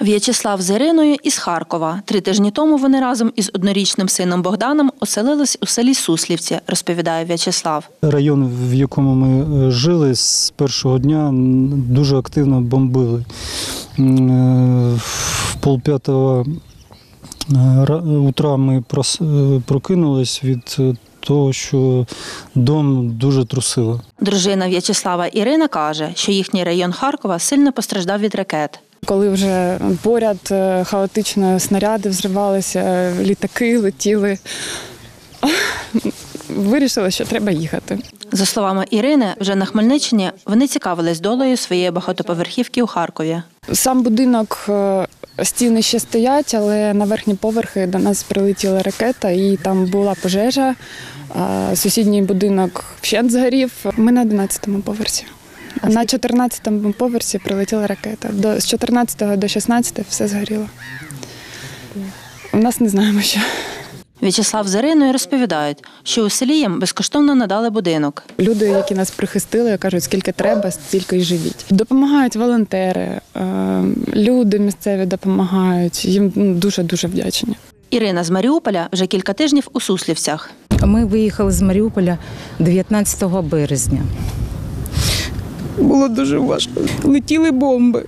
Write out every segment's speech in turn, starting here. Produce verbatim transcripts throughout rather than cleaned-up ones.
В'ячеслав з Іриною із Харкова. Три тижні тому вони разом із однорічним сином Богданом оселились у селі Суслівці, розповідає В'ячеслав. Район, в якому ми жили, з першого дня дуже активно бомбили. В полп'ятого утра ми прокинулись від того, що дом дуже трусило. Дружина В'ячеслава Ірина каже, що їхній район Харкова сильно постраждав від ракет. Коли вже поряд хаотично снаряди взривалися, літаки летіли, вирішили, що треба їхати. За словами Ірини, вже на Хмельниччині вони цікавились долею своєї багатоповерхівки у Харкові. Сам будинок, стіни ще стоять, але на верхні поверхи до нас прилетіла ракета і там була пожежа. Сусідній будинок вщент згорів. Ми на одинадцятому поверсі. На чотирнадцятому поверсі прилетіла ракета. До, з чотирнадцятого до шістнадцятого все згоріло. У нас не знаємо, що. В'ячеслав з Іриною розповідають, що у селі їм безкоштовно надали будинок. Люди, які нас прихистили, кажуть, скільки треба, стільки й живіть. Допомагають волонтери, люди місцеві допомагають. Їм дуже-дуже вдячні. Ірина з Маріуполя вже кілька тижнів у Суслівцях. Ми виїхали з Маріуполя дев'ятнадцятого березня. Було дуже важко. Летіли бомби,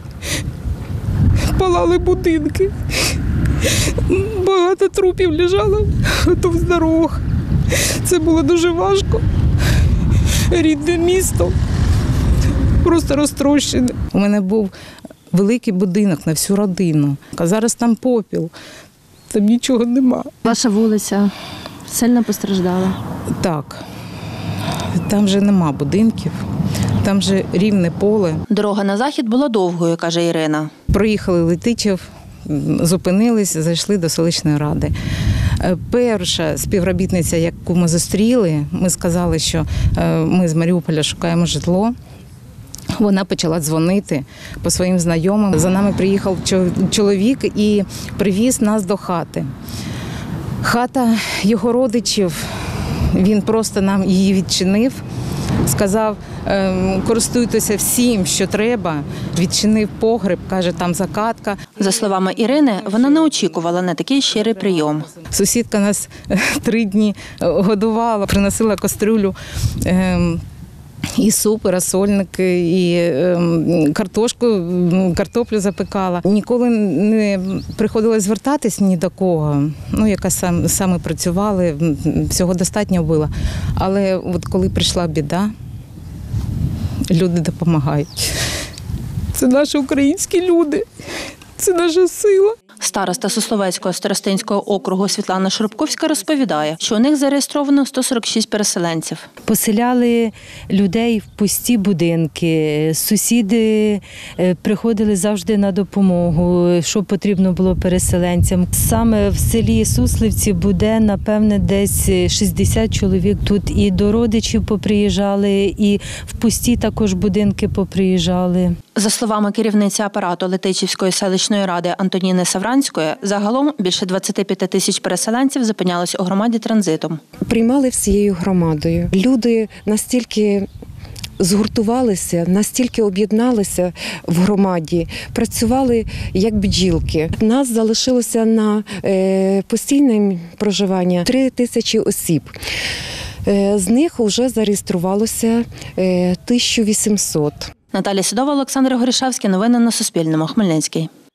палали будинки. Багато трупів лежало вздовж дорог. Це було дуже важко. Рідне місто просто розтрощене. У мене був великий будинок на всю родину, а зараз там попіл, там нічого нема. Ваша вулиця сильно постраждала? Так, там вже нема будинків, там вже рівне поле. Дорога на захід була довгою, каже Ірина. Проїхали Летичів, зупинились, зайшли до селищної ради. Перша співробітниця, яку ми зустріли, ми сказали, що ми з Маріуполя шукаємо житло. Вона почала дзвонити по своїм знайомим. За нами приїхав чоловік і привіз нас до хати. Хата його родичів, він просто нам її відчинив. Сказав, користуйтеся всім, що треба, відчинив погреб, каже, там закатка. За словами Ірини, вона не очікувала на такий щирий прийом. Сусідка нас три дні годувала, приносила кастрюлю і суп, і розсольники, і картошку, картоплю запекала. Ніколи не приходилось звертатись ні до кого. Ну, яка саме працювали, всього достатньо було. Але от коли прийшла біда, люди допомагають. Це наші українські люди, це наша сила. Староста Сусловецького старостинського округу Світлана Шурбковська розповідає, що у них зареєстровано сто сорок шість переселенців. Поселяли людей в пусті будинки, сусіди приходили завжди на допомогу, що потрібно було переселенцям. Саме в селі Суслівці буде, напевне, десь шістдесят чоловік. Тут і до родичів поприїжджали, і в пусті також будинки поприїжджали. За словами керівниці апарату Летичівської селищної ради Антоніни Савранської, загалом більше двадцяти п'яти тисяч переселенців зупинялись у громаді транзитом. Приймали всією громадою. Люди настільки згуртувалися, настільки об'єдналися в громаді, працювали як бджілки. Нас залишилося на е, постійне проживання три тисячі осіб. З них вже зареєструвалося тисяча вісімсот. Наталія Сідова, Олександр Горішевський. Новини на Суспільному. Хмельницький.